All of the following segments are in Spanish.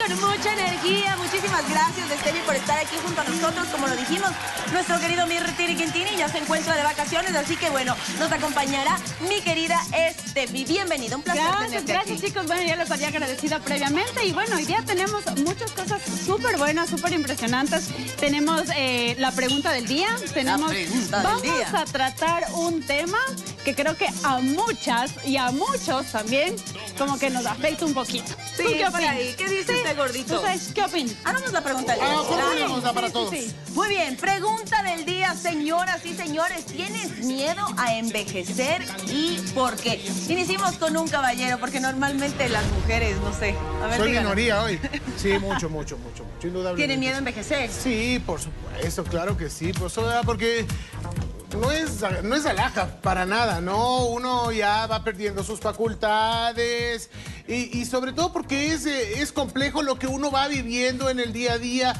Con mucha energía, muchísimas gracias Steffi por estar aquí junto a nosotros. Como lo dijimos, nuestro querido Mirtiri Quintini ya se encuentra de vacaciones, así que bueno, nos acompañará mi querida Steffi. Bienvenida, un placer tenerte gracias aquí. chicos, bueno, ya les había agradecido previamente y bueno, hoy día tenemos muchas cosas súper buenas, súper impresionantes. Tenemos la pregunta del día, vamos a tratar un tema que creo que a muchas y a muchos también como que nos afecta un poquito. Sí, ¿Tú qué opinas? ¿Qué dice usted, gordito? ¿Qué opinas? Hagamos la pregunta del día. Formulemos para todos. Sí. Muy bien, pregunta del día, señoras y señores. ¿Tienes miedo a envejecer y por qué? Iniciamos con un caballero, porque normalmente las mujeres, no sé. A ver, Soy díganos. minoría hoy. Sí, mucho, indudablemente. ¿Tiene miedo a envejecer? Sí, por supuesto, claro que sí. Porque no es alhaja para nada, ¿no? Uno ya va perdiendo sus facultades y sobre todo porque es complejo lo que uno va viviendo en el día a día.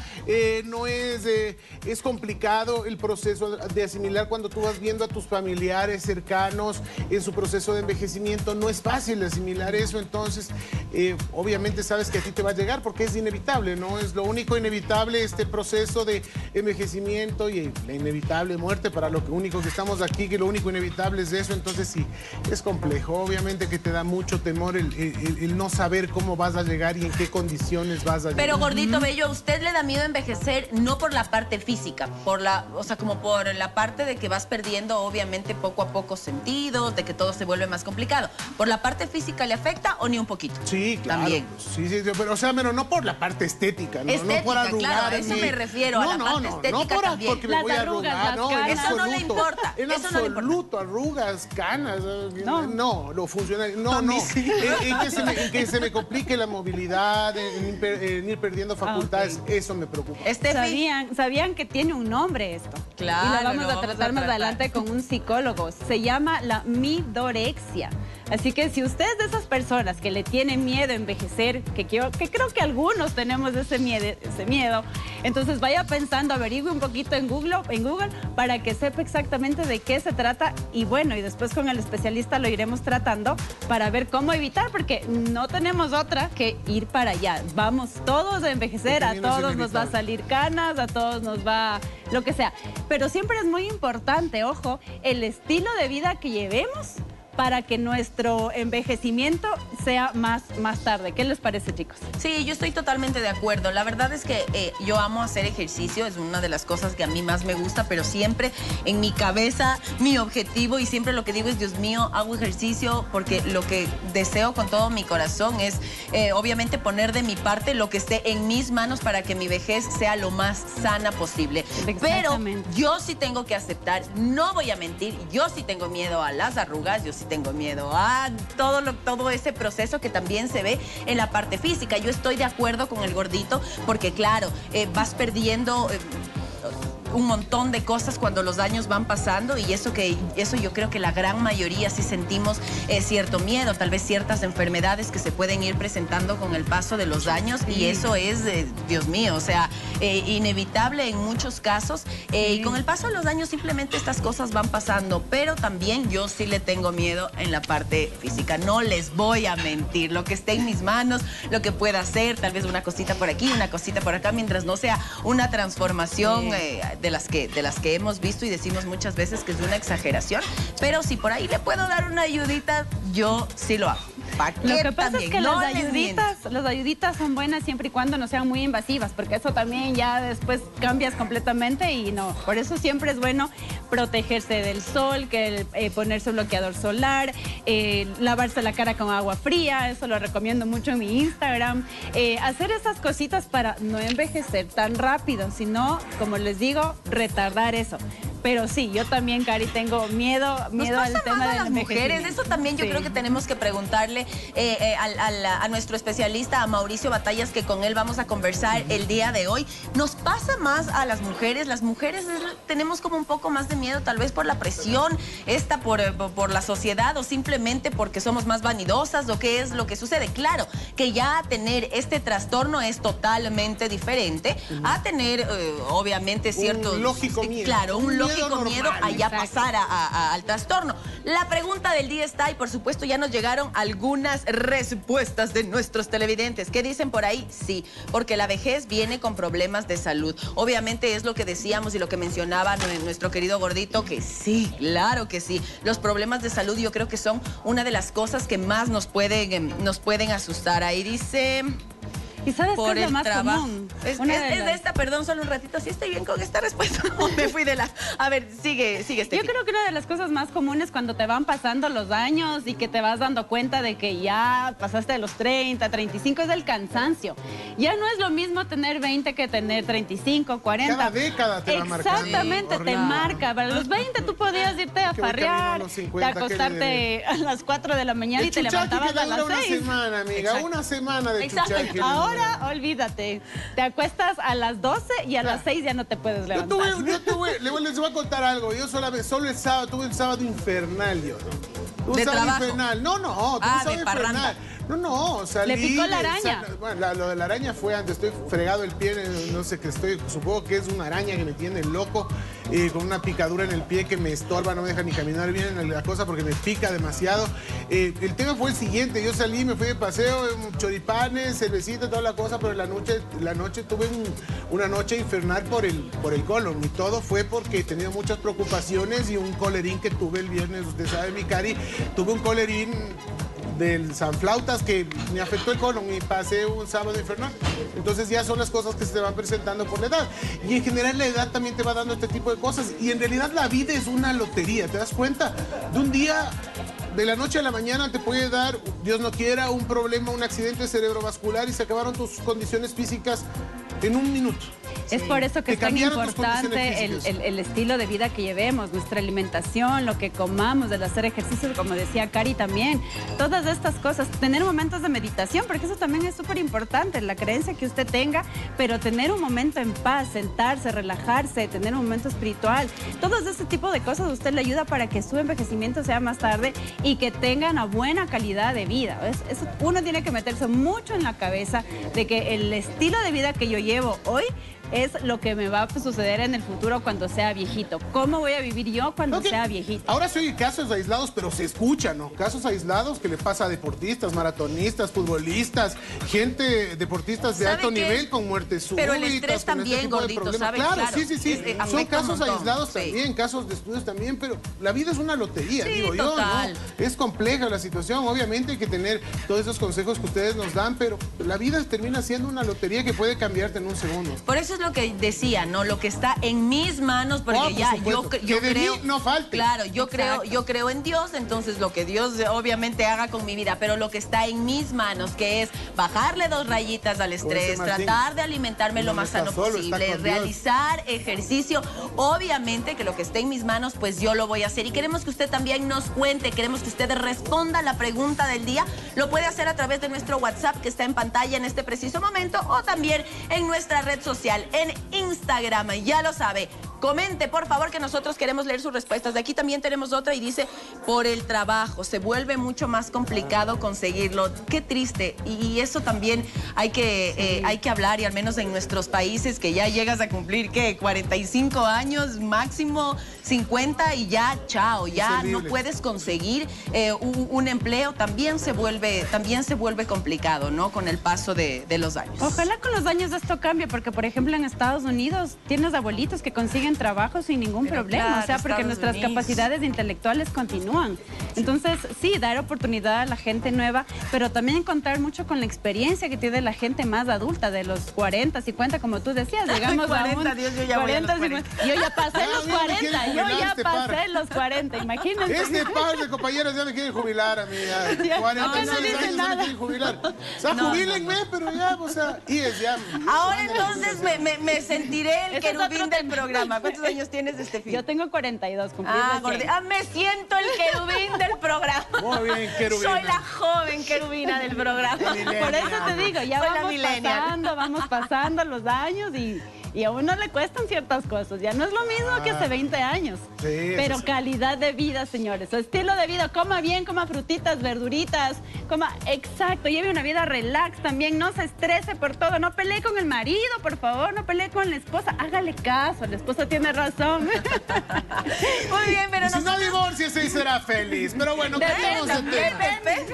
Es complicado el proceso de asimilar cuando tú vas viendo a tus familiares cercanos en su proceso de envejecimiento. No es fácil asimilar eso, entonces obviamente sabes que a ti te va a llegar porque es inevitable, ¿no? Es lo único inevitable este proceso de envejecimiento y la inevitable muerte para lo único que estamos aquí, que lo único inevitable es eso. Entonces sí, es complejo. Obviamente que te da mucho temor el no saber cómo vas a llegar y en qué condiciones vas a llegar. Pero gordito bello, ¿a usted le da miedo envejecer no por la parte física, o sea, como por la parte de que vas perdiendo obviamente poco a poco sentidos, de que todo se vuelve más complicado? ¿Por la parte física le afecta o ni un poquito? Sí, claro. También. Sí, pero no por la parte estética, ¿no? Estética, no por arrugarme. claro, a eso me refiero, a la parte estética también. Porque me Las voy a arrugas, arrugar, las no, en canas. Eso no le absoluto. importa, En eso no le importa. absoluto, arrugas, canas, no, lo funcional, no. En que se me complique la movilidad, en ir perdiendo facultades, eso me preocupa. Steffi. ¿Sabían que tiene un nombre esto? Claro, Y lo lo vamos a vamos a tratar más tratar. adelante con un psicólogo. Se llama la midorexia. Así que si usted es de esas personas que le tienen miedo a envejecer, que creo que algunos tenemos ese miedo, entonces vaya pensando, averigüe un poquito en Google para que sepa exactamente de qué se trata y bueno, y después con el especialista lo iremos tratando para ver cómo evitar, porque no tenemos otra que ir para allá. Vamos todos a envejecer, a todos nos va a salir canas, a todos nos va lo que sea. Pero siempre es muy importante, ojo, el estilo de vida que llevemos para que nuestro envejecimiento sea más tarde. ¿Qué les parece, chicos? Sí, yo estoy totalmente de acuerdo. La verdad es que yo amo hacer ejercicio, es una de las cosas que a mí más me gusta, pero siempre en mi cabeza, mi objetivo y siempre lo que digo es, Dios mío, hago ejercicio porque lo que deseo con todo mi corazón es obviamente poner de mi parte lo que esté en mis manos para que mi vejez sea lo más sana posible. Pero yo sí tengo que aceptar, no voy a mentir, yo sí tengo miedo a las arrugas, yo sí tengo miedo a todo ese proceso que también se ve en la parte física. Yo estoy de acuerdo con el gordito porque, claro, vas perdiendo un montón de cosas cuando los años van pasando y eso yo creo que la gran mayoría sí sentimos cierto miedo, tal vez ciertas enfermedades que se pueden ir presentando con el paso de los años y eso es, Dios mío, o sea, inevitable en muchos casos y con el paso de los años simplemente estas cosas van pasando, pero también yo sí le tengo miedo en la parte física, no les voy a mentir, lo que esté en mis manos, lo que pueda hacer, tal vez una cosita por aquí, una cosita por acá, mientras no sea una transformación de las que hemos visto y decimos muchas veces que es una exageración, pero si por ahí le puedo dar una ayudita, yo sí lo hago. Lo que pasa es que no las ayuditas son buenas siempre y cuando no sean muy invasivas, porque eso también ya después cambias completamente y no. Por eso siempre es bueno protegerse del sol, ponerse bloqueador solar, lavarse la cara con agua fría, eso lo recomiendo mucho en mi Instagram. Hacer esas cositas para no envejecer tan rápido, sino, como les digo, retardar eso. Pero sí, yo también, Cari, tengo miedo al tema de las mujeres. Eso también yo creo que tenemos que preguntarle a nuestro especialista, a Mauricio Batallas, que con él vamos a conversar el día de hoy. ¿Nos pasa más a las mujeres? Las mujeres tenemos como un poco más de miedo, tal vez por la presión, por la sociedad o simplemente porque somos más vanidosas o qué es lo que sucede. Claro, que ya tener este trastorno es totalmente diferente a tener, obviamente, ciertos... Un lógico miedo. Claro, un lógico miedo a ya Exacto. pasar al trastorno. La pregunta del día está y por supuesto ya nos llegaron algunas respuestas de nuestros televidentes. ¿Qué dicen por ahí? Sí, porque la vejez viene con problemas de salud. Obviamente es lo que decíamos y lo que mencionaba nuestro querido gordito, que sí, claro que sí. Los problemas de salud yo creo que son una de las cosas que más nos pueden asustar. Ahí dice... ¿Y sabes por qué es el lo más trabajo. común? Es de esta, perdón, solo un ratito. Sí estoy bien con esta respuesta. Me fui de la... A ver, sigue, Steffi. Yo creo que una de las cosas más comunes cuando te van pasando los años y que te vas dando cuenta de que ya pasaste de los 30, 35, es el cansancio. Ya no es lo mismo tener 20 que tener 35, 40. Cada década te va marcando. Exactamente, te marca. Para los 20 tú podías irte a farrear, a acostarte a las 4 de la mañana y te levantabas a las 6. Una semana, amiga, Exacto. una semana de Exacto. chuchaqui. Ahora, olvídate, te acuestas a las 12 y a las 6 ya no te puedes levantar. Les voy a contar algo. Yo solo el sábado, tuve un sábado infernal, yo, ¿no? Un ¿De sábado trabajo? infernal. No, tuve un sábado de parranda. infernal. No, salí. ¿Le picó la araña? Bueno, lo de la araña fue antes. Estoy fregado el pie, no sé qué supongo que es una araña que me tiene loco, con una picadura en el pie que me estorba, no me deja ni caminar bien en la cosa porque me pica demasiado. El tema fue el siguiente, yo salí, me fui de paseo, choripanes, cervecita, toda la cosa, pero la noche tuve una noche infernal por el colon y todo fue porque he tenido muchas preocupaciones y un colerín que tuve el viernes, usted sabe, mi cari, tuve un colerín del Sanflautas que me afectó el colon y pasé un sábado infernal. Entonces ya son las cosas que se te van presentando por la edad. Y en general la edad también te va dando este tipo de cosas. Y en realidad la vida es una lotería, ¿te das cuenta? De un día, de la noche a la mañana te puede dar, Dios no quiera, un problema, un accidente cerebrovascular y se acabaron tus condiciones físicas en un minuto. Es por eso que es tan importante el estilo de vida que llevemos, nuestra alimentación, lo que comamos, el hacer ejercicio, como decía Cari también. Todas estas cosas, tener momentos de meditación, porque eso también es súper importante, la creencia que usted tenga, pero tener un momento en paz, sentarse, relajarse, tener un momento espiritual. Todo ese tipo de cosas a usted le ayuda para que su envejecimiento sea más tarde y que tenga una buena calidad de vida. Eso, uno tiene que meterse mucho en la cabeza de que el estilo de vida que yo llevo hoy es lo que me va a suceder en el futuro cuando sea viejito. ¿Cómo voy a vivir yo cuando sea viejito? Ahora sí hay casos aislados, pero se escuchan, ¿no? Casos aislados que le pasa a deportistas, maratonistas, futbolistas, gente, deportistas de alto nivel con muerte súbita. Pero el estrés también, gordito, ¿sabes? Claro, sí. Son casos aislados también, casos de estudios también, pero la vida es una lotería, digo yo, ¿no? Es compleja la situación, obviamente hay que tener todos esos consejos que ustedes nos dan, pero la vida termina siendo una lotería que puede cambiarte en un segundo. Por eso es lo que decía, ¿no? Lo que está en mis manos, porque yo creo... no falte. Claro, yo creo en Dios, entonces lo que Dios obviamente haga con mi vida, pero lo que está en mis manos, que es bajarle 2 rayitas al estrés, tratar de alimentarme lo más sano posible, realizar ejercicio, obviamente que lo que esté en mis manos, pues yo lo voy a hacer. Y queremos que usted también nos cuente, queremos que usted responda la pregunta del día. Lo puede hacer a través de nuestro WhatsApp que está en pantalla en este preciso momento o también en nuestra red social, en Instagram, ya lo sabe. Comente, por favor, que nosotros queremos leer sus respuestas. De aquí también tenemos otra y dice, por el trabajo, se vuelve mucho más complicado conseguirlo. Qué triste. Y eso también hay que hablar, y al menos en nuestros países, que ya llegas a cumplir, ¿qué? 45 años, máximo 50 y ya, chao, ya no puedes conseguir un empleo. También se vuelve complicado, ¿no? Con el paso de los años. Ojalá con los años esto cambie, porque, por ejemplo, en Estados Unidos tienes abuelitos que consiguen trabajo sin ningún problema, claro, o sea, porque nuestras capacidades intelectuales continúan. Entonces, sí, dar oportunidad a la gente nueva, pero también contar mucho con la experiencia que tiene la gente más adulta, de los 40, 50, como tú decías, llegamos 40, a un... Dios, yo ya 40, 50. Yo ya pasé los 40, yo ya pasé los 40, imagínense. Este par de compañeras ya me quieren jubilar, amiga. 46 años ya me quieren jubilar. O sea, jubílenme, pero ya, o sea, y es ya... Ahora entonces me sentiré el querubín del programa. ¿Cuántos años tienes, Steffi? Yo tengo 42, me siento el querubín del programa. Muy bien, querubín. Soy la joven querubina del programa. Por eso te digo, ya vamos pasando los años y y a uno le cuestan ciertas cosas. Ya no es lo mismo que hace 20 años. Sí, pero sí. calidad de vida, señores. Su estilo de vida, coma bien, coma frutitas, verduritas, coma exacto. Lleve una vida relax también, no se estrese por todo. No pelee con el marido, por favor, no pelee con la esposa. Hágale caso, la esposa tiene razón. Muy bien, pero Si no divórciese y será feliz. Pero bueno, cambiamos de tema.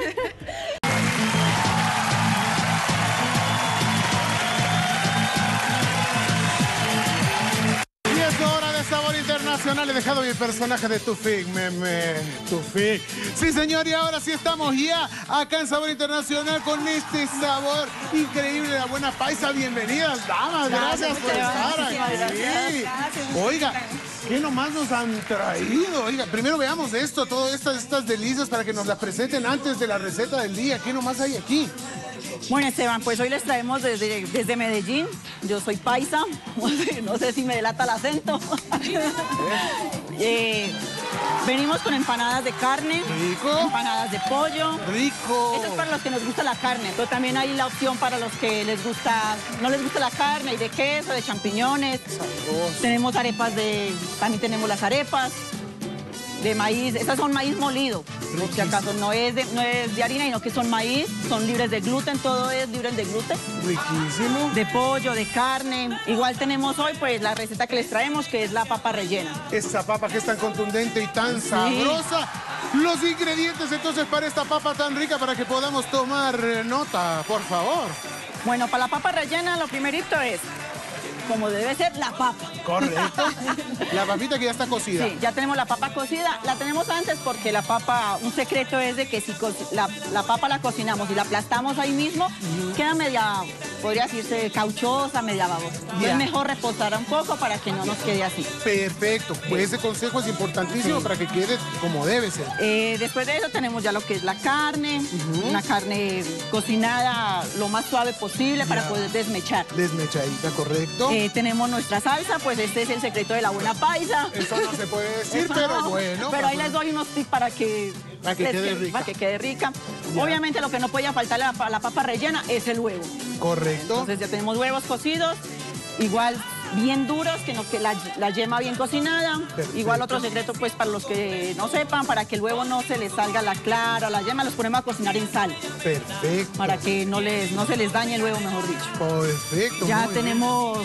Y es hora de Sabor Internacional. He dejado mi personaje de Tufik, Tufik. Sí, señor, y ahora sí estamos ya acá en Sabor Internacional con este sabor increíble de la buena paisa. Bienvenidas, damas. Gracias por estar aquí. Oiga, ¿qué nomás nos han traído? Oiga, primero veamos esto, todas estas delicias para que nos las presenten antes de la receta del día. ¿Qué nomás hay aquí? Bueno, Esteban, pues hoy les traemos desde Medellín. Yo soy paisa, no sé si me delata el acento. Venimos con empanadas de carne, Rico. empanadas de pollo. Rico. Esto es para los que nos gusta la carne, pero también hay la opción para los que no les gusta la carne, y de queso, de champiñones. Tenemos arepas también tenemos las arepas de maíz. Estas son maíz molido, por si acaso no es de harina, sino que son maíz, son libres de gluten, todo es libre de gluten. Riquísimo. De pollo, de carne. Igual tenemos hoy pues la receta que les traemos, que es la papa rellena. Esa papa que es tan contundente y tan sabrosa. Los ingredientes entonces para esta papa tan rica para que podamos tomar nota, por favor. Bueno, para la papa rellena lo primerito es, como debe ser, la papa. Correcto. La papita que ya está cocida. Sí, ya tenemos la papa cocida. La tenemos antes porque la papa, un secreto es de que si la papa la cocinamos y la aplastamos ahí mismo, queda media, podría decirse, cauchosa, media babosa. Ya. Es mejor reposar un poco para que no nos quede así. Perfecto. Pues ese consejo es importantísimo para que quede como debe ser. Después de eso tenemos ya lo que es la carne, una carne cocinada lo más suave posible para poder desmechar. Desmechadita, correcto. Tenemos nuestra salsa, pues este es el secreto de la buena paisa. Eso no se puede decir, Eso pero no, bueno. pero ahí les doy unos tips para que quede rica. Para que quede rica. Ya. Obviamente lo que no podía faltar a la papa rellena es el huevo. Correcto. Entonces ya tenemos huevos cocidos, igual bien duros, que la yema bien cocinada. Perfecto. Igual otro secreto pues para los que no sepan, para que el huevo no se les salga la clara, la yema, los ponemos a cocinar en sal, Perfecto. para que no se les dañe el huevo, mejor dicho. Perfecto. Ya muy bien. tenemos,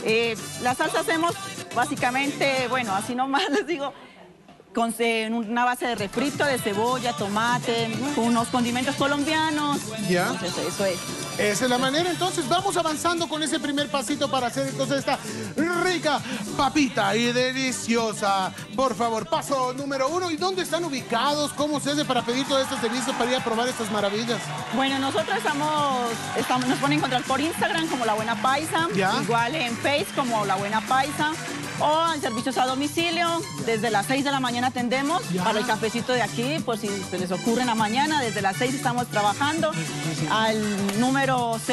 la salsa hacemos básicamente, bueno, así nomás les digo, con una base de refrito de cebolla, tomate, con unos condimentos colombianos. Ya. Entonces, eso es. Esa es la manera, entonces vamos avanzando con ese primer pasito para hacer entonces esta rica papita y deliciosa. Por favor, paso número 1. ¿Y dónde están ubicados? ¿Cómo se hace para pedir todos estos servicios para ir a probar estas maravillas? Bueno, nosotros nos pueden encontrar por Instagram como La Buena Paisa, Ya. igual en Face como La Buena Paisa, o en servicios a domicilio. Desde las 6 de la mañana atendemos Ya. para el cafecito de aquí, por si se les ocurre en la mañana. Desde las 6 estamos trabajando al número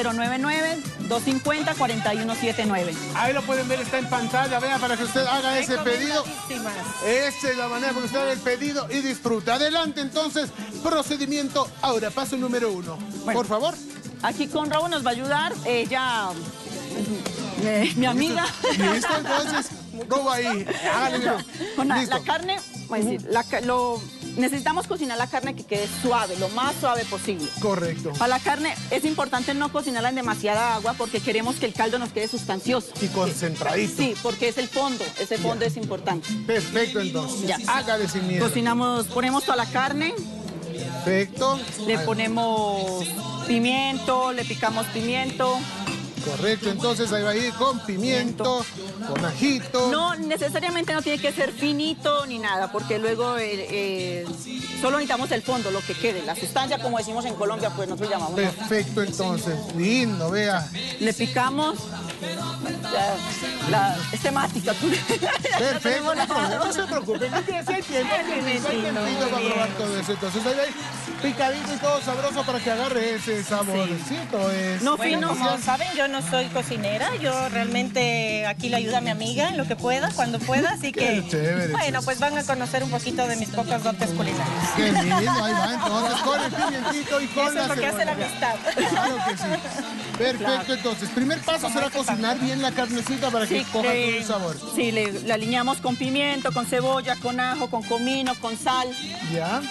099-250-4179. Ahí lo pueden ver, está en pantalla, vea, para que usted haga ese pedido. Esa es la manera para que usted haga el pedido y disfruta. Adelante, entonces, procedimiento. Ahora, paso número 1. Bueno. Por favor. Aquí con Raúl nos va a ayudar, ella, mi amiga. Listo, entonces, robo ahí. Hágale, mira. Con la Listo. carne, es decir, necesitamos cocinar la carne que quede suave, lo más suave posible. Correcto. Para la carne es importante no cocinarla en demasiada agua porque queremos que el caldo nos quede sustancioso. Y concentradito. Sí, porque es el fondo, ese fondo es importante. Perfecto, entonces. Ya. Hágale sin miedo. Ponemos toda la carne, Perfecto. le Ahí. ponemos pimiento, le picamos pimiento. Correcto, entonces ahí va a ir con pimiento, con ajito. No, necesariamente no tiene que ser finito ni nada, porque luego solo necesitamos el fondo, lo que quede. La sustancia, como decimos en Colombia, pues nosotros llamamos. ¿No? Perfecto, entonces. Lindo, vea. Le picamos. Es temática. Perfecto, no se preocupen. No quiere ser tiempo. Hay tiempito para probar todo eso. Entonces ahí va a ir picadito y todo sabroso para que agarre ese saborcito. No Bueno, fino. como saben, yo no soy cocinera, yo realmente aquí le ayudo a mi amiga en lo que pueda, cuando pueda, así Qué que, chévere. bueno, pues van a conocer un poquito de mis pocas dotes culinarias. Qué lindo, ahí va. Entonces con el pimientito y con Eso la es lo que hace la cebolla. amistad. Claro que sí. Perfecto, entonces. Primer paso será Como hay que cocinar bien la carnecita para que coja todo el sabor. Sí, la aliñamos con pimiento, con cebolla, con ajo, con comino, con sal. ¿Ya?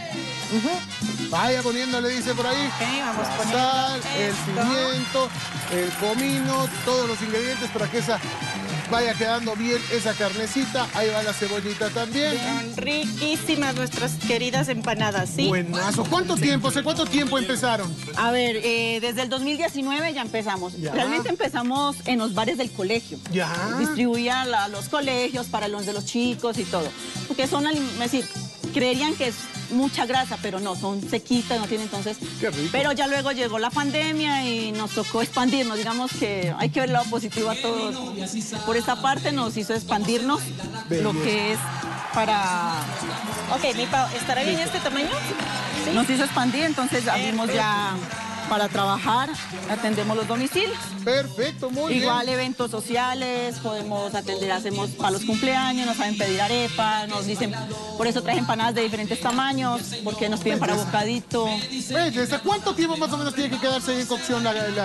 Vaya poniéndole, dice por ahí. Ok, vamos la poniendo sal, el esto. pimiento, el comino, todos los ingredientes para que esa vaya quedando bien esa carnecita. Ahí va la cebollita también. Son riquísimas nuestras queridas empanadas, ¿sí? Buenazo. ¿Cuánto tiempo? ¿Hace cuánto tiempo empezaron? A ver, desde el 2019 ya empezamos. Ya. Realmente empezamos en los bares del colegio. Ya. Distribuía a los colegios para los de los chicos y todo. Porque son, es decir, creerían que es mucha grasa, pero no, son sequitas, no tienen entonces. Qué rico. Pero ya luego llegó la pandemia y nos tocó expandirnos. Digamos que hay que ver el lado positivo a todos. Por esa parte nos hizo expandirnos lo que es para... Ok, mi Pau, ¿estará bien este tamaño? Sí. Nos hizo expandir, entonces abrimos ya para trabajar, atendemos los domicilios. Perfecto, muy Igual bien. eventos sociales, podemos atender, hacemos para los cumpleaños, nos saben pedir arepa, nos dicen, por eso traen empanadas de diferentes tamaños, porque nos piden para bocadito. ¿Desde cuánto tiempo más o menos tiene que quedarse ahí en cocción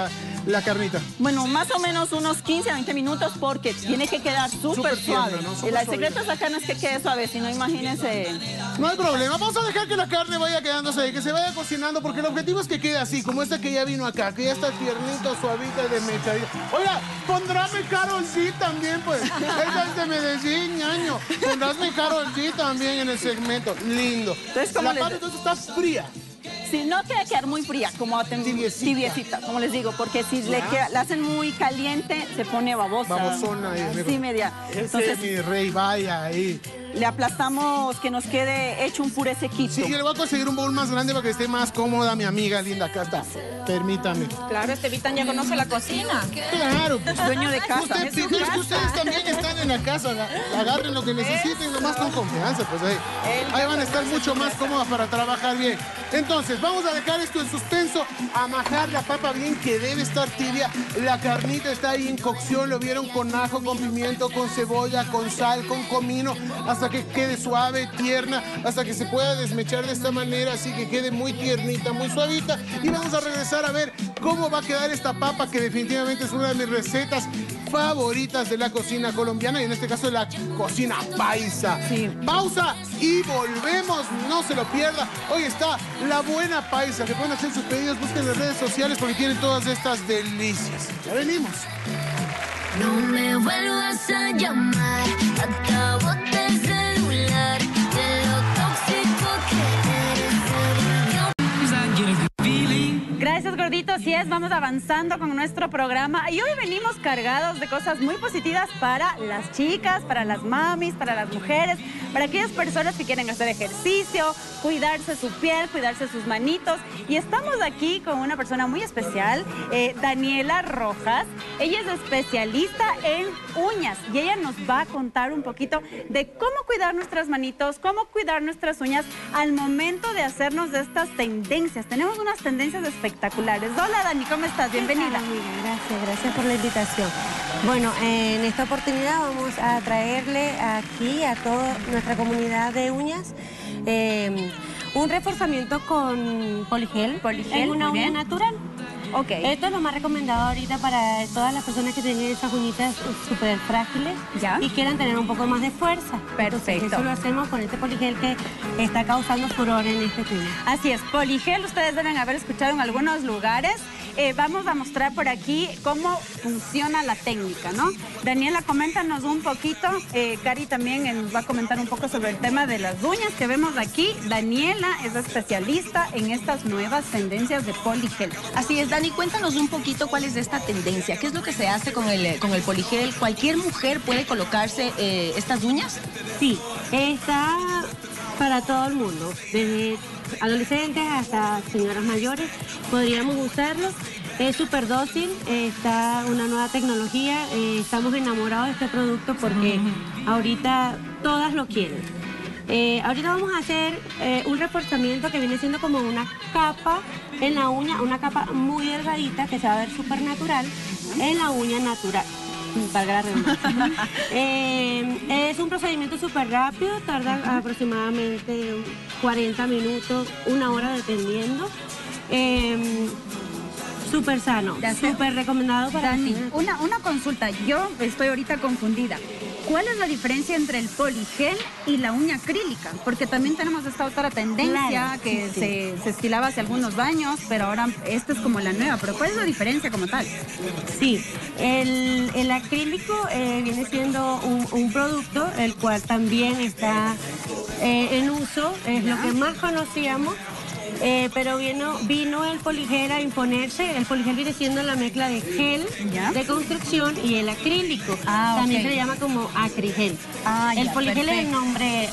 la carnita? Bueno, más o menos unos 15 a 20 minutos porque tiene que quedar súper tierna, suave. ¿no? Súper El secreto de esa carne es que quede suave, si no imagínense. No hay problema, vamos a dejar que la carne vaya quedándose ahí, que se vaya cocinando, porque el objetivo es que quede así, como esta que ya vino acá, que ya está tiernita, suavita y desmechadita. Oiga, pondráme Karol G también, pues. Ella es de Medellín, ñaño. Pondrásme Karol G también en el segmento. Lindo. Entonces, ¿cómo la papa entonces está fría. Si no quiere quedar muy fría, como tibiecita, como les digo, porque si la hacen muy caliente, se pone babosa. Babosona ahí. Sí, media. Ese Entonces, es mi rey, vaya ahí. le aplastamos que nos quede hecho un puré sequito. Sí, yo le voy a conseguir un bowl más grande para que esté más cómoda mi amiga linda. Acá está. Permítame. Claro, este Vitan ya conoce la cocina. Claro, pues. Dueño de casa. Usted, Es su pero es que casa. ustedes también están en la casa, agarren lo que necesiten, nomás con confianza, pues ahí van a estar mucho más cómodas para trabajar bien. Entonces, vamos a dejar esto en suspenso, a majar la papa bien, que debe estar tibia. La carnita está ahí en cocción, lo vieron con ajo, con pimiento, con cebolla, con sal, con comino, hasta que quede suave, tierna, hasta que se pueda desmechar de esta manera, así que quede muy tiernita, muy suavita. Y vamos a regresar a ver cómo va a quedar esta papa, que definitivamente es una de mis recetas favoritas de la cocina colombiana, y en este caso de la cocina paisa. Sí. Pausa y volvemos, no se lo pierda. Hoy está La Buena Paisa, que pueden hacer sus pedidos, busquen las redes sociales porque tienen todas estas delicias. Ya venimos. No me vuelvas a llamar, acabo el celular, de lo tóxico que eres. Gracias, gordito. Así es, vamos avanzando con nuestro programa. Y hoy venimos cargados de cosas muy positivas para las chicas, para las mamis, para las mujeres, para aquellas personas que quieren hacer ejercicio, cuidarse su piel, cuidarse sus manitos. Y estamos aquí con una persona muy especial, Daniela Rojas. Ella es especialista en uñas y ella nos va a contar un poquito de cómo cuidar nuestras manitos, cómo cuidar nuestras uñas al momento de hacernos de estas tendencias. Tenemos unas tendencias espectaculares. Hola, Dani, ¿cómo estás? Bienvenida. Gracias por la invitación. Bueno, en esta oportunidad vamos a traerle aquí a toda nuestra comunidad de uñas un reforzamiento con poligel. Es una muy uña bien. natural. Ok. Esto es lo más recomendado ahorita para todas las personas que tienen esas uñitas súper frágiles Ya. y quieran tener un poco más de fuerza. Perfecto. Entonces, eso lo hacemos con este poligel que está causando furor en este tema. Así es, poligel, ustedes deben haber escuchado en algunos lugares. Vamos a mostrar por aquí cómo funciona la técnica, ¿no? Daniela, coméntanos un poquito. Cari también va a comentar un poco sobre el tema de las uñas que vemos aquí. Daniela es especialista en estas nuevas tendencias de poligel. Así es, Dani, cuéntanos un poquito cuál es esta tendencia. ¿Qué es lo que se hace con el poligel? ¿Cualquier mujer puede colocarse estas uñas? Sí, está para todo el mundo, desde adolescentes hasta señoras mayores, podríamos usarlo. Es súper dócil, está una nueva tecnología, estamos enamorados de este producto porque ahorita todas lo quieren. Ahorita vamos a hacer un reforzamiento que viene siendo como una capa en la uña, una capa muy delgadita que se va a ver súper natural en la uña natural. Valga la redundancia. Es un procedimiento súper rápido, tarda aproximadamente 40 minutos, una hora dependiendo. súper sano, súper recomendado para Dani, las una consulta. Yo estoy ahorita confundida. ¿Cuál es la diferencia entre el poligel y la uña acrílica? Porque también tenemos esta otra tendencia Claro, que sí. se estilaba hace algunos años, pero ahora esta es como la nueva. ¿Pero cuál es la diferencia como tal? Sí, el acrílico viene siendo un producto el cual también está en uso, es lo que más conocíamos, pero vino el poligel a imponerse. El poligel viene siendo la mezcla de gel ¿Ya? de construcción y el acrílico. Ah, También ok. se le llama como acrigel. Ah, El ya, poligel es el perfecto. nombre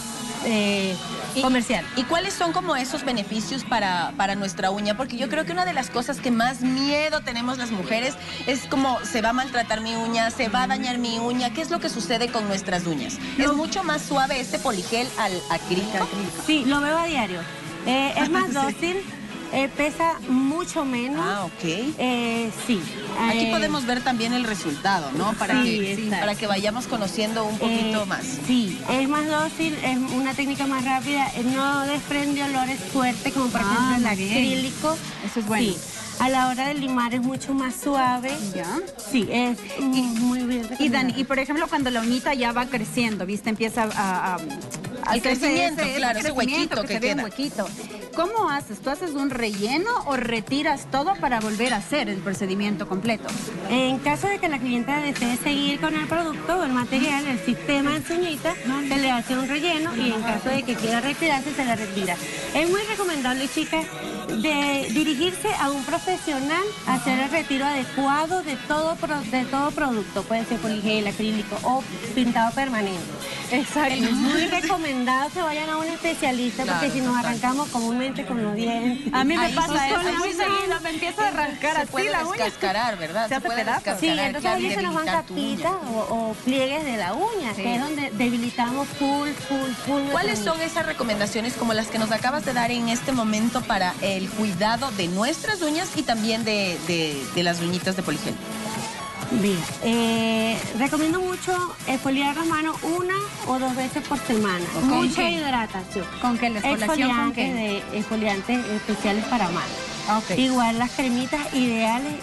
comercial. ¿Y cuáles son como esos beneficios para nuestra uña? Porque yo creo que una de las cosas que más miedo tenemos las mujeres es como se va a maltratar mi uña, se va a dañar mi uña. ¿Qué es lo que sucede con nuestras uñas? ¿Es mucho más suave este poligel al acrílico? Sí, lo veo a diario. Es más dócil, pesa mucho menos. Ah, ok. Sí. Aquí podemos ver también el resultado, ¿no? Para, Sí, que, exacto. para que vayamos conociendo un poquito más. Sí, es más dócil, es una técnica más rápida, no desprende olores fuertes como por ejemplo el muy bien. acrílico. Eso es bueno. Sí, a la hora de limar es mucho más suave. ¿Ya? Sí, es muy bien. Y Dani, recomendado. y por ejemplo, cuando la uñita ya va creciendo, ¿viste? Empieza a El hacerse crecimiento, claro, ese crecimiento huequito que se ve un queda. huequito. ¿Cómo haces? ¿Tú haces un relleno o retiras todo para volver a hacer el procedimiento completo? En caso de que la clienta desee seguir con el producto o el material, el sistema en su uñita, se le hace un relleno y en caso de que quiera retirarse, se la retira. Es muy recomendable, chicas, de dirigirse a un profesional a hacer el retiro adecuado de todo producto. Puede ser poligel, acrílico o pintado permanente. Exacto. Es muy recomendado que vayan a un especialista porque Claro, si nos total. arrancamos comúnmente con los dientes. A mí me Ahí pasa sí, eso ahí muy sí. seguido, me empieza a arrancar Se así puede la uña. descascarar, ¿verdad? Se hace puede pedazos. descascarar. Sí, entonces claro, y ahí se nos van debilitar tu uña. capitas o pliegues de la uña, Sí. que es donde debilitamos full. ¿Cuáles nuestra son esas recomendaciones como las que nos acabas de dar en este momento para el cuidado de nuestras uñas y también de las uñitas de poligel? uña? Bien, recomiendo mucho exfoliar las manos 1 o 2 veces por semana. Ok. Mucha ¿Con qué? hidratación. ¿Con qué? ¿La exfoliación con qué? Exfoliantes especiales para manos. Ah, ok. Igual las cremitas ideales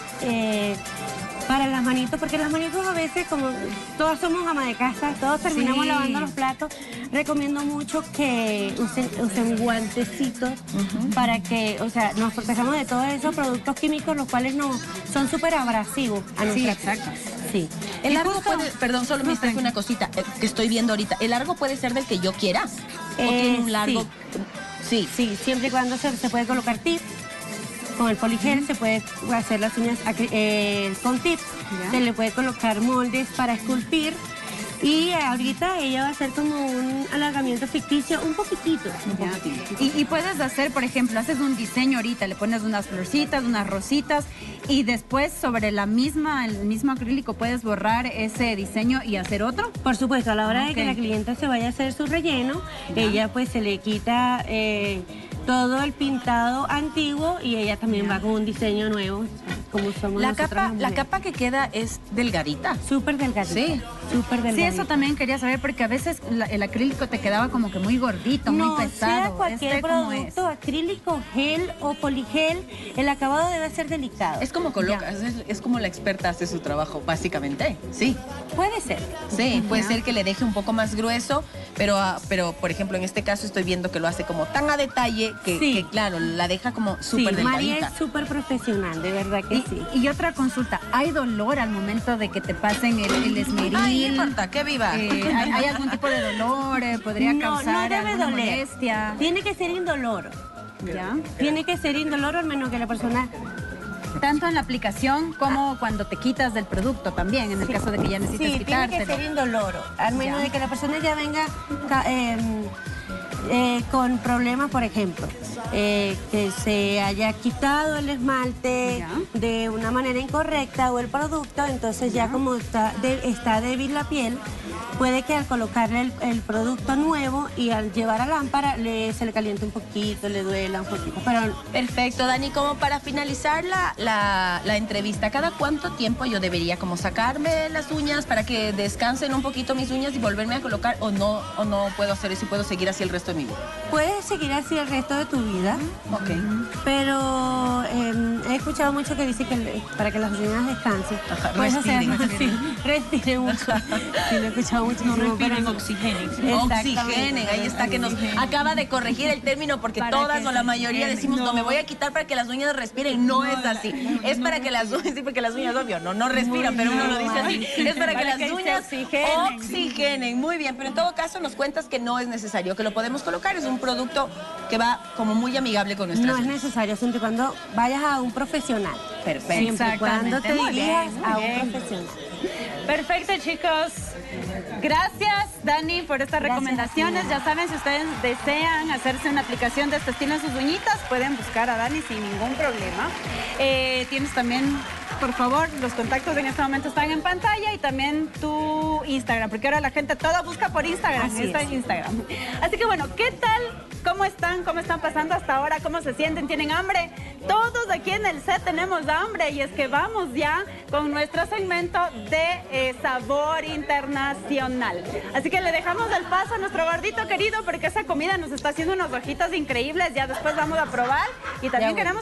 para las manitos, porque las manitos a veces, como todas somos amas de casa, todos terminamos Sí. lavando los platos, recomiendo mucho que usen guantecitos para que, o sea, nos protejamos de todos esos productos químicos, los cuales son súper abrasivos a Sí, nuestra exacto. Sí. El Y largo justo- puede, perdón, solo me distraje una cosita que estoy viendo ahorita. ¿El largo puede ser del que yo quiera? ¿O tiene un largo? Sí. Sí, siempre y cuando se puede colocar tip. Con el poligel se puede hacer las uñas con tip. Ya. Se le puede colocar moldes para esculpir. Y ahorita ella va a hacer como un alargamiento ficticio, un poquitito. Ya. Y puedes hacer, por ejemplo, haces un diseño ahorita, le pones unas florcitas, unas rositas y después sobre el mismo acrílico puedes borrar ese diseño y hacer otro. Por supuesto, a la hora de que Ok. la clienta se vaya a hacer su relleno, ella pues se le quita todo el pintado antiguo y ella también va con un diseño nuevo, como somos La nosotras capa, las la mujeres. capa que queda es delgadita. Súper delgadita. Sí. Súper delgadita. Sí, eso también quería saber porque a veces el acrílico te quedaba como que muy gordito, No, muy pesado. sea cualquier ¿Cómo es? producto, acrílico, gel o poligel, el acabado debe ser delicado. Es como colocas, es como la experta hace su trabajo, básicamente. Sí. Puede ser. Sí, puede Ya. ser que le deje un poco más grueso, pero por ejemplo, en este caso estoy viendo que lo hace como tan a detalle que, Sí. que, claro, la deja como Sí, súper María delgadita. es súper profesional, de verdad que sí. Y otra consulta, ¿hay dolor al momento de que te pasen el esmeril? Ay, no importa, que viva. ¿Hay algún tipo de dolor? ¿Podría causar debe alguna doler. molestia? Tiene que ser indoloro. ¿Ya? Tiene que ser indoloro al menos que la persona... Tanto en la aplicación como cuando te quitas del producto también, en el caso de que ya necesites Sí, tiene que quitártelo. ser indoloro, al menos Ya. de que la persona ya venga con problemas, por ejemplo, que se haya quitado el esmalte Ya. de una manera incorrecta o el producto, entonces ya como está débil la piel, puede que al colocarle el producto nuevo y al llevar a lámpara se le caliente un poquito, le duela un poquito, pero Perfecto, Dani, como para finalizar la entrevista, ¿cada cuánto tiempo yo debería como sacarme las uñas para que descansen un poquito mis uñas y volverme a colocar o no puedo hacer eso y puedo seguir así el resto de mi vida? puedes seguir así el resto de tu vida. calidad. Ok. Pero he escuchado mucho que dice que para que las uñas descansen, Ajá, puedes respiren, hacerlo así, respiren mucho. Sí, lo he escuchado muchísimo. No respiren, pero oxigenen. Oxigenen, ahí está que nos acaba de corregir el término porque Para todas que o la se mayoría decimos no me voy a quitar para que las uñas respiren. No es así. Es para que las uñas, sí, porque las uñas obvio no respiran, pero uno lo dice así. Es para que las uñas oxigenen. Muy bien, pero en todo caso nos cuentas que no es necesario, que lo podemos colocar. Es un producto que va como muy amigable con nuestras no es uñas. necesario, siempre y cuando vayas a un profesional. Perfecto. Siempre y cuando te Muy dirijas bien, a muy un bien. profesional. Perfecto, chicos. Gracias, Dani, por estas recomendaciones. Ya saben, si ustedes desean hacerse una aplicación de este estilo en sus uñitas, pueden buscar a Dani sin ningún problema. Tienes también, por favor, los contactos en este momento están en pantalla y también tu Instagram, porque ahora la gente toda busca por Instagram. Así Está es. en Instagram. Así que bueno, ¿qué tal? ¿Cómo están? ¿Cómo están pasando hasta ahora? ¿Cómo se sienten? ¿Tienen hambre? Todos aquí en el set tenemos hambre y es que vamos ya con nuestro segmento de sabor internacional. Así que le dejamos el paso a nuestro gordito querido porque esa comida nos está haciendo unos ojitos increíbles. Ya después vamos a probar y también queremos...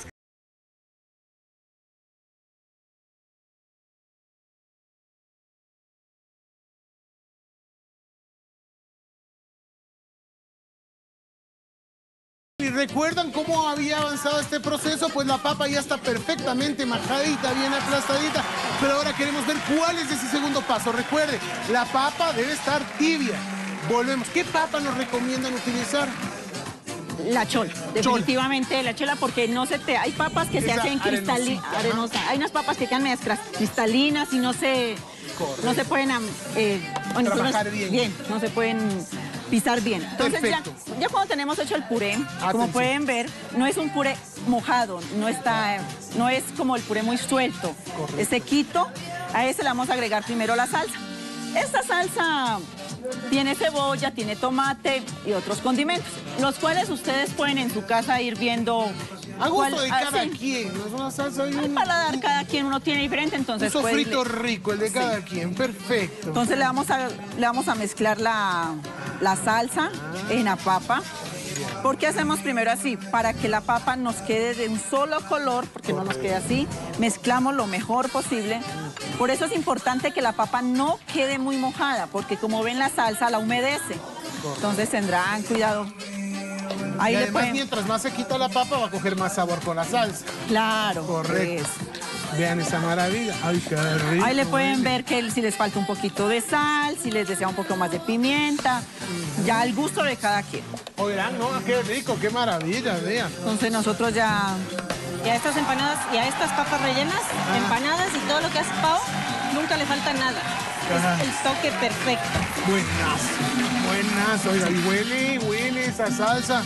¿Y recuerdan cómo había avanzado este proceso? Pues la papa ya está perfectamente majadita, bien aplastadita. Pero ahora queremos ver cuál es ese segundo paso. Recuerde, la papa debe estar tibia. Volvemos. ¿Qué papa nos recomiendan utilizar? La chola, definitivamente la chola, porque no se te... Hay papas que se Esa hacen arenosita, arenosas. Hay unas papas que quedan medias cristalinas y no se pueden... Trabajar bien. No se pueden pisar bien. Entonces Perfecto. ya cuando tenemos hecho el puré, como Atención. pueden ver, no es un puré mojado, no es como el puré muy suelto, es sequito. A ese le vamos a agregar primero la salsa. Esta salsa tiene cebolla, tiene tomate y otros condimentos, los cuales ustedes pueden en su casa ir viendo. A gusto de cada sí. quien. No es una salsa y Al paladar cada quien uno tiene diferente, un entonces pues, sofrito rico, el de cada quien. Perfecto. entonces le vamos a mezclar la salsa en la papa. ¿Por qué hacemos primero así? Para que la papa nos quede de un solo color, porque no nos quede así. Mezclamos lo mejor posible. Por eso es importante que la papa no quede muy mojada, porque como ven la salsa la humedece. Entonces tendrán cuidado. Ahí Y le además, pueden... mientras más se quita la papa, va a coger más sabor con la salsa. Claro. Correcto. Eso. Vean esa maravilla. Ay, qué rico. Ahí le pueden huele. ver que si les falta un poquito de sal, si les desea un poco más de pimienta, ya al gusto de cada quien. Oigan, no, qué rico, qué maravilla, vean. Entonces nosotros ya... Y a estas empanadas y a estas papas rellenas, empanadas y todo lo que has Pao, nunca le falta nada. Ajá. Es el toque perfecto. Buenazo, oiga, y huele esa salsa.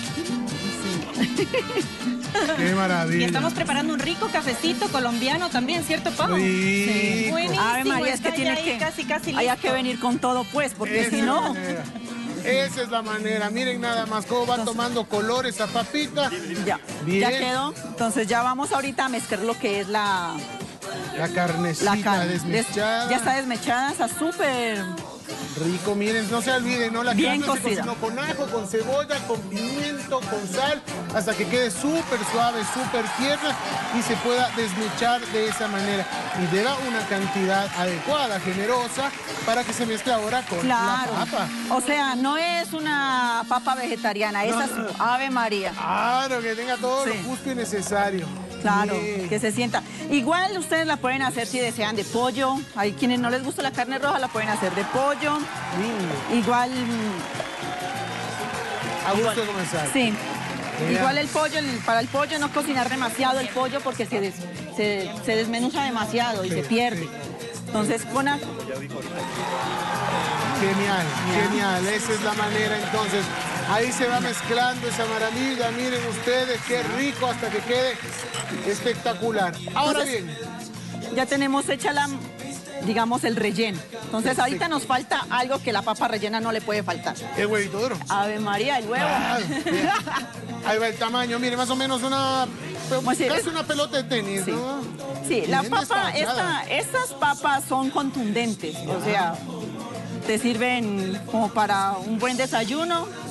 Qué maravilla. Y estamos preparando un rico cafecito colombiano también, ¿cierto, Pau? Sí. Buenísimo. Ave María, es que está tiene ya ahí que... casi Hay listo. que venir con todo, pues, porque Esa si es la no... manera. Esa es la manera. Miren nada más cómo va tomando color esa papita. Ya, Bien. ya quedó. Entonces ya vamos ahorita a mezclar lo que es la carnecita carne. desmechada. Ya está desmechada, está súper... Rico, miren, no se olviden, ¿no? La Bien carne se cocida. cocinó con ajo, con cebolla, con pimiento, con sal, hasta que quede súper suave, súper tierna y se pueda desmechar de esa manera. Y lleva una cantidad adecuada, generosa, para que se mezcle ahora con Claro. la papa. O sea, no es una papa vegetariana, esa es Ave María. Claro, que tenga todo Sí. lo justo y necesario. Claro, Bien. que se sienta. Igual ustedes la pueden hacer si desean de pollo. Hay quienes no les gusta la carne roja, la pueden hacer de pollo. Lindo. Igual, A gusto de comenzar. sí. Mira. Igual el pollo, para el pollo no cocinar demasiado el pollo porque se desmenuza demasiado y se pierde. Entonces, Genial, genial. Esa es la manera entonces. Ahí se va mezclando esa maravilla. Miren ustedes qué rico hasta que quede espectacular. Ahora Entonces, bien, ya tenemos hecha digamos, el relleno. Entonces, ahorita nos falta algo que la papa rellena no le puede faltar. el huevito duro. Ave María, el huevo. Claro, bien. Ahí va el tamaño. Mire, más o menos Pues sí, casi una pelota de tenis, Sí. ¿no? Sí, la Bien papa, despachada. estas papas son contundentes, o sea, te sirven como para un buen desayuno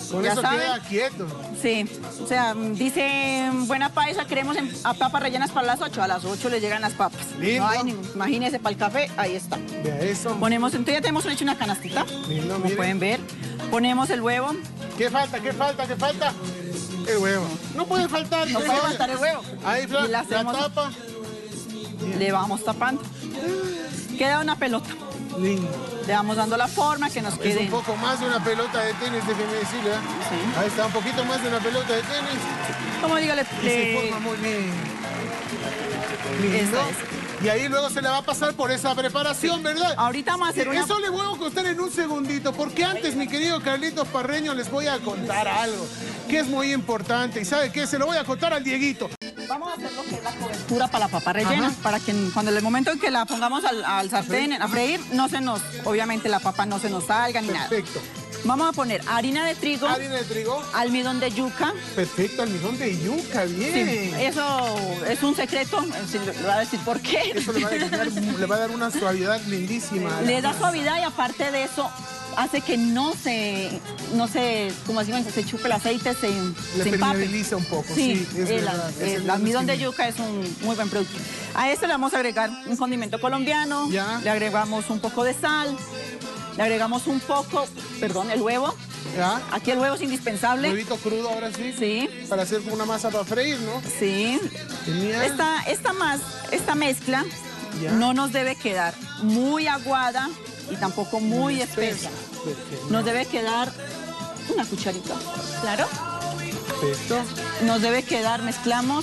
Con ya eso saben. queda quieto. Sí, o sea, dice Buena Paisa, queremos a papas rellenas para las 8. A las 8 le llegan las papas. Lindo. No hay imagínense, para el café, ahí está. Vea eso. Ponemos, entonces ya tenemos hecho una canastita, Lindo, como mire. pueden ver. Ponemos el huevo. ¿Qué falta? ¿Qué falta? ¿Qué falta? El huevo. No puede faltar. No puede faltar el huevo. Ahí, Fran, Y la la hacemos- tapa. Le vamos tapando. Queda una pelota. Lindo. Le vamos dando la forma que nos Es quede. un poco más de una pelota de tenis, déjeme decirle. ¿eh? Sí. Ahí está, un poquito más de una pelota de tenis. Como digo, Y se forma muy bien. Lindo. Eso es. Y ahí luego se le va a pasar por esa preparación, ¿verdad? Ahorita vamos a hacer una... Eso le voy a contar en un segundito, porque antes, mi querido Carlitos Parreño, les voy a contar algo que es muy importante. ¿Y sabe qué? Se lo voy a contar al Dieguito. Vamos a hacer lo que es la cobertura para la papa rellena, Ajá. para que cuando el momento en que la pongamos al sartén a freír, no se nos, obviamente la papa no se nos salga ni nada. Perfecto. Vamos a poner harina de trigo, Harina de trigo. almidón de yuca. Perfecto, almidón de yuca, bien. Sí, eso es un secreto, le voy a decir por qué. Eso le va a dar una suavidad lindísima. a la Le da masa. suavidad y aparte de eso hace que no se, como decimos, se chupe el aceite, se Le empape. permeabiliza un poco, sí, es verdad, ese es el buen almidón de esquema. yuca es un muy buen producto. A esto le vamos a agregar un condimento colombiano, Ya. le agregamos un poco de sal, le agregamos un poco, el huevo. ¿Ya? Aquí el huevo es indispensable. Huevito crudo ahora sí. Sí, Para hacer una masa para freír, ¿no? sí. Genial. Esta mezcla Ya. no nos debe quedar muy aguada y tampoco muy espesa. Perfecto. Nos debe quedar una cucharita. Claro. Perfecto. Nos debe quedar, mezclamos.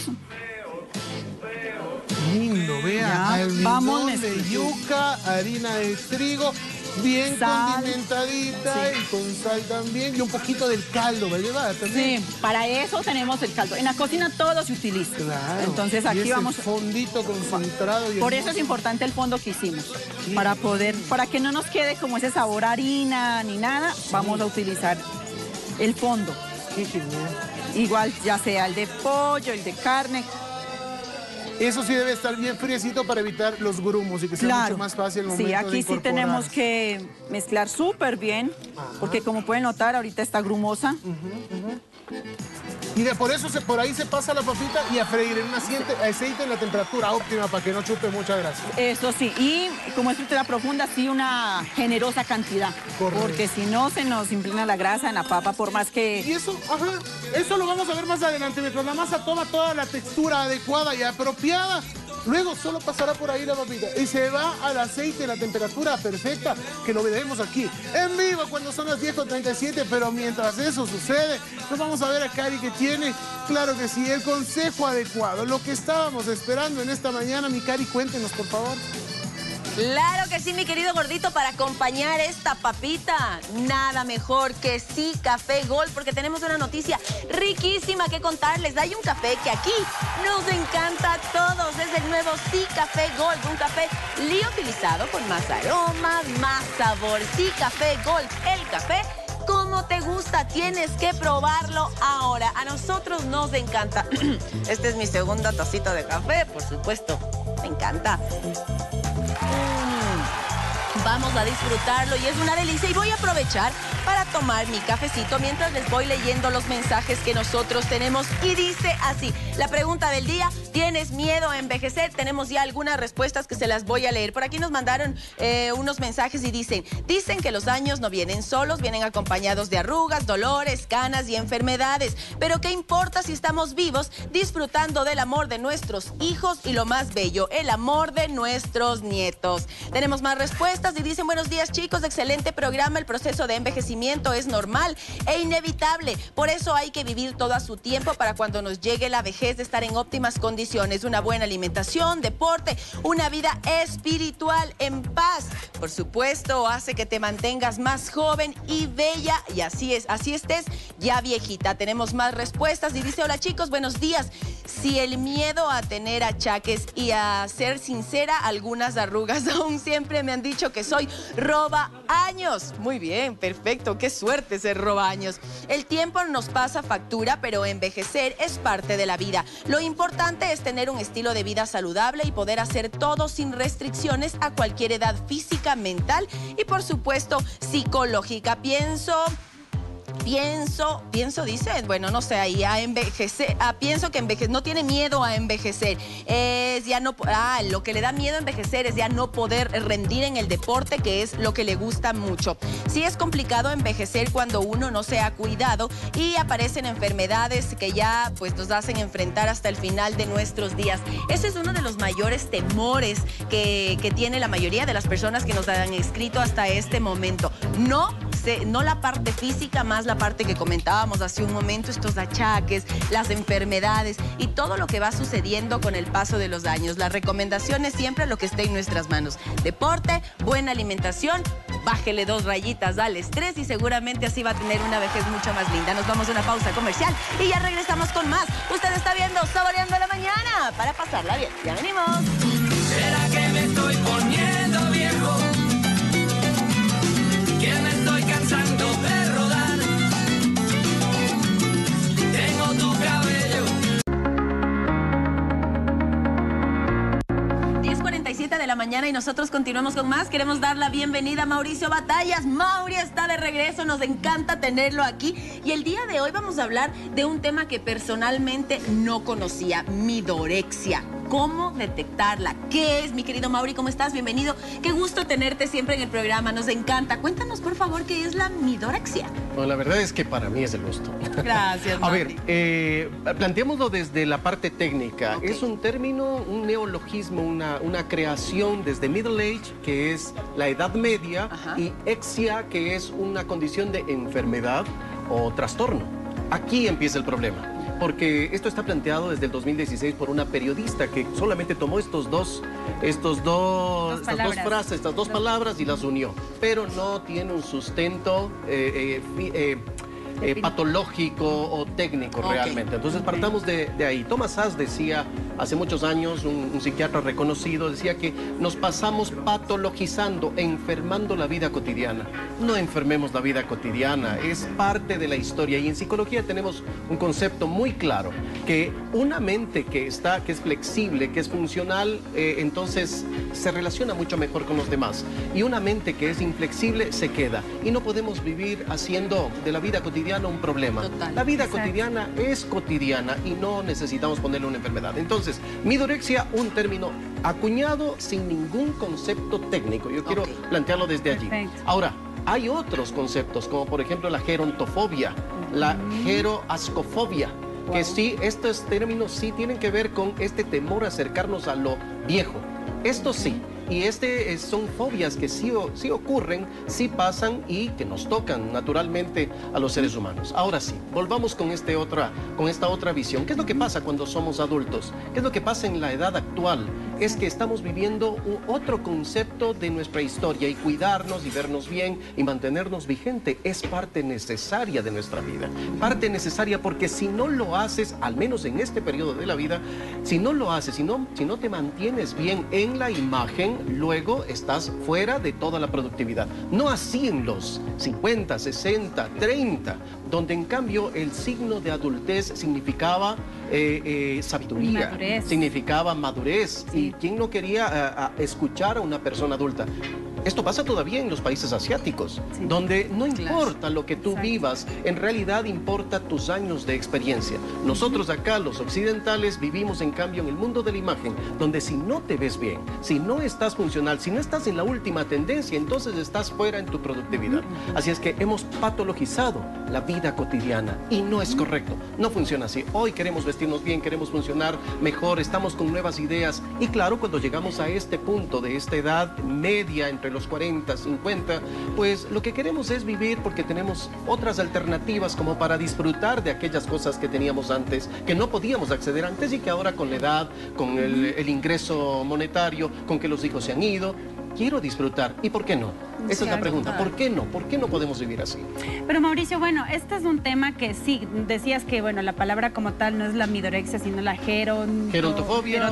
Lindo, vea. Ya, Almidón vamos de mezclando. yuca, harina de trigo, bien Sal. condimentadita Sí. y con sal también. Y un poquito del caldo, ¿verdad? También. Sí, para eso tenemos el caldo. En la cocina todo se utiliza. Claro. Entonces Y aquí ese vamos. fondito concentrado. Y Por eso es hermoso. importante el fondo que hicimos. Para que no nos quede como ese sabor a harina ni nada, vamos a utilizar el fondo. Qué genial. Igual ya sea el de pollo, el de carne. Eso sí debe estar bien friecito para evitar los grumos y que sea mucho más fácil el momento Sí, de aquí sí incorporar. tenemos que mezclar súper bien, porque como pueden notar, ahorita está grumosa. Y por eso por ahí se pasa la papita y a freír en un aceite en la temperatura óptima para que no chupe mucha grasa. Eso sí, y como es fritura profunda, sí una generosa cantidad. Correcto. Porque si no, se nos imprime la grasa en la papa, por más Y que... eso, eso lo vamos a ver más adelante. Mientras la masa toma toda la textura adecuada y apropiada, luego solo pasará por ahí la papita y se va al aceite en la temperatura perfecta que lo veremos aquí en vivo cuando son las 10:37. Pero mientras eso sucede, nos vamos a ver a Cari que tiene, claro que sí, el consejo adecuado. Lo que estábamos esperando en esta mañana. Mi Cari, cuéntenos, por favor. Claro que sí, mi querido gordito, para acompañar esta papita, nada mejor que Sí Café Gold, porque tenemos una noticia riquísima que contarles. Hay un café que aquí nos encanta a todos, es el nuevo Sí Café Gold, un café liofilizado con más aroma, más sabor. Sí Café Gold, el café como te gusta, tienes que probarlo ahora. A nosotros nos encanta. Esta es mi segunda tacita de café, por supuesto, me encanta. Vamos a disfrutarlo y es una delicia. Y voy a aprovechar para tomar mi cafecito mientras les voy leyendo los mensajes que nosotros tenemos. Y dice así, la pregunta del día, ¿tienes miedo a envejecer? Tenemos ya algunas respuestas que se las voy a leer. Por aquí nos mandaron unos mensajes y dicen que los años no vienen solos, vienen acompañados de arrugas, dolores, canas y enfermedades. Pero ¿qué importa si estamos vivos disfrutando del amor de nuestros hijos y lo más bello, el amor de nuestros nietos? Tenemos más respuestas y dicen, buenos días chicos, excelente programa. El proceso de envejecimiento es normal e inevitable. Por eso hay que vivir todo a su tiempo para cuando nos llegue la vejez de estar en óptimas condiciones. Una buena alimentación, deporte, una vida espiritual en paz. Por supuesto, hace que te mantengas más joven y bella. Y así estés ya viejita. Tenemos más respuestas y dice, hola chicos, buenos días. Si el miedo a tener achaques y a ser sincera, algunas arrugas aún siempre me han dicho que soy roba años. Muy bien, perfecto, qué suerte ser roba años. El tiempo nos pasa factura, pero envejecer es parte de la vida. Lo importante es tener un estilo de vida saludable y poder hacer todo sin restricciones a cualquier edad física, mental y por supuesto psicológica. Pienso pienso, dice, bueno, no sé, ahí a envejecer, pienso que no tiene miedo a envejecer. Es ya no, lo que le da miedo a envejecer es ya no poder rendir en el deporte, que es lo que le gusta mucho. Sí es complicado envejecer cuando uno no se ha cuidado y aparecen enfermedades que ya pues nos hacen enfrentar hasta el final de nuestros días. Ese es uno de los mayores temores que tiene la mayoría de las personas que nos han escrito hasta este momento. No la parte física, más la parte que comentábamos hace un momento, estos achaques, las enfermedades y todo lo que va sucediendo con el paso de los años. La recomendación es siempre lo que esté en nuestras manos. Deporte, buena alimentación, bájele 2 rayitas al estrés y seguramente así va a tener una vejez mucho más linda. Nos vamos a una pausa comercial y ya regresamos con más. Usted está viendo Saboreando la Mañana para pasarla bien. Ya venimos. ¿Será que me estoy poniendo viejo? Que me estoy cansando de rodar. Tengo tu cabello. 10:47 de la mañana y nosotros continuamos con más. Queremos dar la bienvenida a Mauricio Batallas. Mauri está de regreso, nos encanta tenerlo aquí. Y el día de hoy vamos a hablar de un tema que personalmente no conocía, midorexia. ¿Cómo detectarla? ¿Qué es, mi querido Mauri? ¿Cómo estás? Bienvenido. Qué gusto tenerte siempre en el programa. Nos encanta. Cuéntanos, por favor, ¿qué es la midorexia? Bueno, la verdad es que para mí es el gusto. Gracias, Mauri. A ver, planteémoslo desde la parte técnica. Okay. Es un término, un neologismo, una creación desde middle age, que es la edad media, y exia, que es una condición de enfermedad o trastorno. Aquí empieza el problema. Porque esto está planteado desde el 2016 por una periodista que solamente tomó estas dos palabras y las unió, pero no tiene un sustento patológico o técnico realmente. Entonces partamos de ahí. Thomas Szasz decía hace muchos años, un psiquiatra reconocido, decía que nos pasamos patologizando, enfermando la vida cotidiana. No enfermemos la vida cotidiana, es parte de la historia. Y en psicología tenemos un concepto muy claro, que una mente que es flexible, que es funcional, entonces se relaciona mucho mejor con los demás. Y una mente que es inflexible se queda. Y no podemos vivir haciendo de la vida cotidiana un problema. Total. La vida cotidiana es cotidiana y no necesitamos ponerle una enfermedad. Entonces, midorexia, un término acuñado sin ningún concepto técnico. Yo quiero plantearlo desde allí. Perfecto. Ahora, hay otros conceptos, como por ejemplo la gerontofobia, la geroascofobia, que sí, estos términos sí tienen que ver con este temor a acercarnos a lo viejo. Esto sí. Y son fobias que sí ocurren, sí pasan y que nos tocan naturalmente a los seres humanos. Ahora sí, volvamos con esta otra visión. ¿Qué es lo que pasa cuando somos adultos? ¿Qué es lo que pasa en la edad actual? Es que estamos viviendo otro concepto de nuestra historia, y cuidarnos y vernos bien y mantenernos vigente es parte necesaria de nuestra vida. Parte necesaria porque si no lo haces, al menos en este periodo de la vida, si no lo haces, si no te mantienes bien en la imagen, luego estás fuera de toda la productividad. No así en los 50, 60, 30, donde en cambio el signo de adultez significaba sabiduría, madurez. Significaba madurez. Sí. ¿Y quién no quería escuchar a una persona adulta? Esto pasa todavía en los países asiáticos, donde no importa lo que tú vivas, en realidad importa tus años de experiencia. Nosotros acá, los occidentales, vivimos en cambio en el mundo de la imagen, donde si no te ves bien, si no estás funcional, si no estás en la última tendencia, entonces estás fuera en tu productividad. Así es que hemos patologizado la vida cotidiana y no es correcto, no funciona así. Hoy queremos vestirnos bien, queremos funcionar mejor, estamos con nuevas ideas y claro, cuando llegamos a este punto de esta edad media, entre los 40, 50, pues lo que queremos es vivir porque tenemos otras alternativas como para disfrutar de aquellas cosas que teníamos antes, que no podíamos acceder antes y que ahora con la edad, con el ingreso monetario, con que los hijos se han ido, quiero disfrutar. ¿Y por qué no? Esa es la pregunta. ¿Por qué no? ¿Por qué no podemos vivir así? Pero Mauricio, bueno, este es un tema que sí, decías que, bueno, la palabra como tal no es la midorexia, sino la gerontofobia.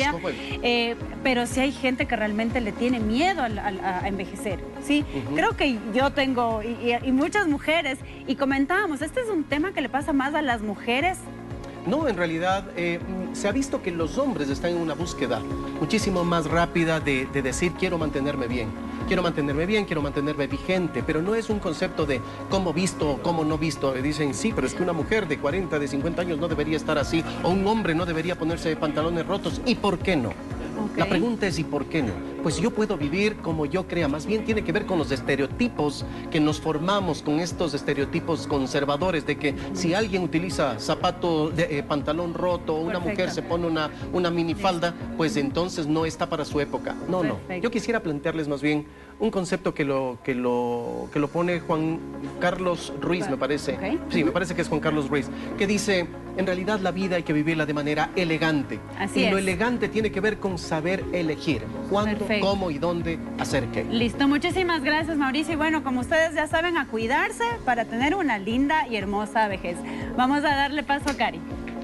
Pero sí hay gente que realmente le tiene miedo a envejecer, ¿sí? Creo que yo tengo, y muchas mujeres, y comentábamos, este es un tema que le pasa más a las mujeres No, en realidad se ha visto que los hombres están en una búsqueda muchísimo más rápida de decir quiero mantenerme bien. Quiero mantenerme bien, quiero mantenerme vigente, pero no es un concepto de cómo visto o cómo no visto. Dicen, sí, pero es que una mujer de 40, de 50 años no debería estar así, o un hombre no debería ponerse pantalones rotos. ¿Y por qué no? La pregunta es ¿y por qué no? Pues yo puedo vivir como yo crea, más bien tiene que ver con los estereotipos que nos formamos, con estos estereotipos conservadores de que si alguien utiliza zapato, pantalón roto, o una mujer se pone una minifalda, pues entonces no está para su época. No, no. Yo quisiera plantearles más bien un concepto que lo pone Juan Carlos Ruiz, me parece. Sí, me parece que es Juan Carlos Ruiz, que dice, en realidad la vida hay que vivirla de manera elegante. Así y lo es. elegante tiene que ver con saber elegir cuándo, cómo y dónde hacer qué. Listo, muchísimas gracias, Mauricio. Y bueno, como ustedes ya saben, a cuidarse para tener una linda y hermosa vejez. Vamos a darle paso a Cari.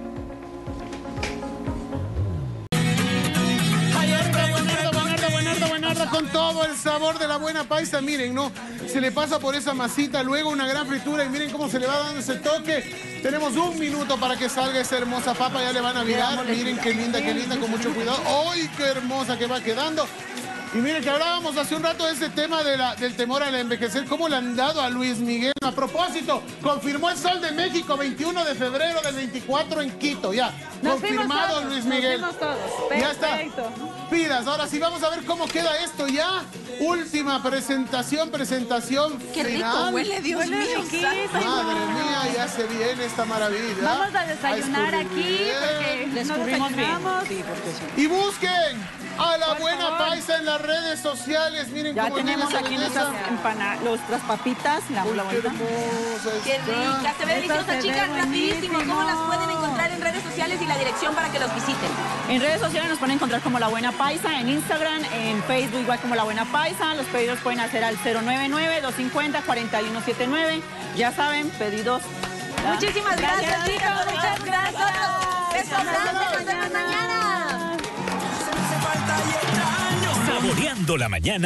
Buenardo, con todo el sabor de la buena paisa, miren, ¿no? Se le pasa por esa masita, luego una gran fritura y miren cómo se le va dando ese toque. Tenemos 1 minuto para que salga esa hermosa papa, ya le van a virar. Miren qué linda, con mucho cuidado. ¡Ay, qué hermosa que va quedando! Y miren que hablábamos hace un rato de ese tema del temor al envejecer, cómo le han dado a Luis Miguel. A propósito, confirmó el Sol de México, 21 de febrero del 24 en Quito, ya. Confirmado Luis Miguel. Nos fuimos todos. Ya está. Perfecto. Pidas, ahora sí vamos a ver cómo queda esto ya. Última presentación Qué rico final. huele, Dios mío. Madre mía, ya se viene esta maravilla. Vamos a desayunar aquí porque Les no cubrimos bien. desayunamos. Sí, porque sí. Y busquen a la Por buena favor. paisa en las redes sociales. Miren Ya cómo tenemos tiene esa aquí belleza. nuestras papitas, la Uy, qué vuelta. hermosa Qué está. rica, se ve deliciosa, se ve chicas, rapidísimo. ¿Cómo buenísimo. las pueden encontrar en redes sociales y la dirección para que los visiten? En redes sociales nos pueden encontrar como La Buena Paisa, en Instagram, en Facebook igual como La Buena Paisa. Los pedidos pueden hacer al 099-250-4179. Ya saben, pedidos. Muchísimas gracias, chicas. Muchas gracias. Besos grandes. Nos vemos mañana. Saboreando la mañana.